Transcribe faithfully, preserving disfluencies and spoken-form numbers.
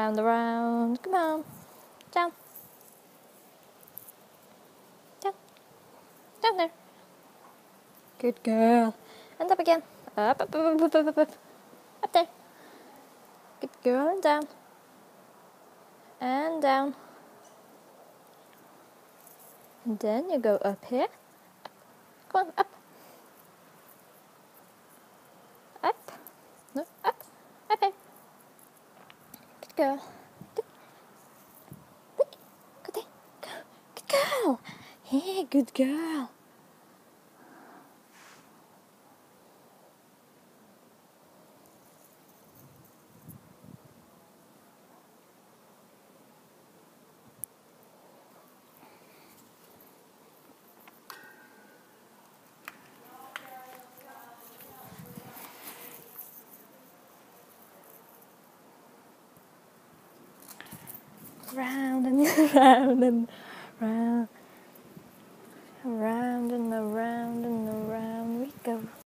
round, around. Come on. Down. Down. Down there. Good girl. And up again. Up, up, up, up, up, up, up. Up there. Good girl, and down. And down. And then you go up here. Come on, up. Up. No, up. Up here. Good girl. Good. Look. Good there. Go. Good girl. Hey, good girl. Round and round and round, round.